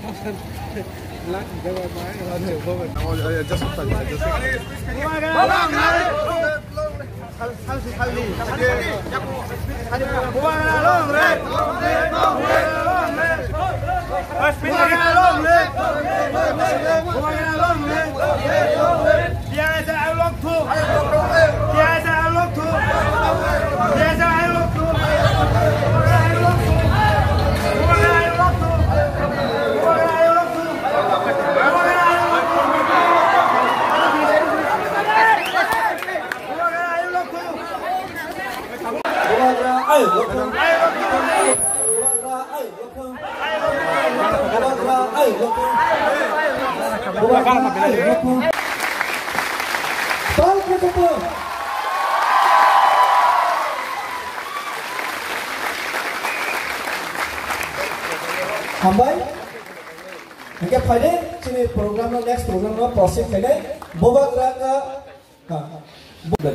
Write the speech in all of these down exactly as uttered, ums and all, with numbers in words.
Hambai, hingga pada sini program no next program no proses pada boba geraka, ha, boba.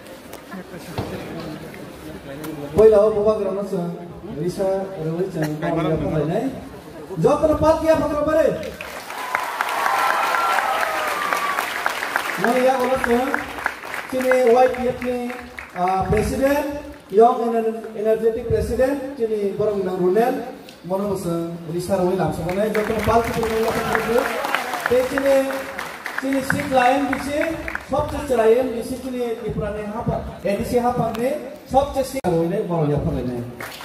Bola boba geraka no sah, Risa Rawi jangan kau apa lagi? Jawab tempat dia pakai apa ni? Nah ya kalau sah, sini Y P F ni Presiden, Young Energetic Presiden, sini borong nang Runel. Mana masa Risa Rawi langsung kan? Jawab tempat kita ni apa tu? Sini sini sik lain di sini, सबसे lain di sini di peranan apa? Eh di sini apa ni? सबसे sik Rawi ni borong apa lagi?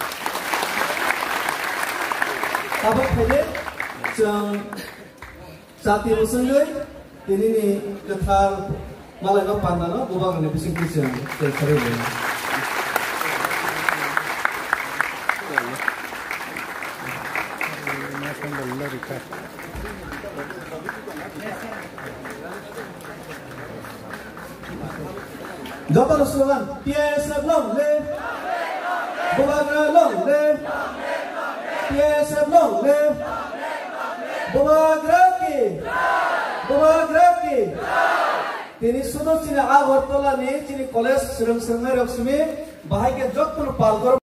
Apa saja yang saat ini sendiri ini ni ketar malah no pandang no bukan ni bising bising terkait. Jawab slogan P S F long live, bukan long live, P S F long live. Bumagraki, Bumagraki. Tini sudah sini agor tola ni, sini college serang serang rok sini, bahaya jok pun palkor.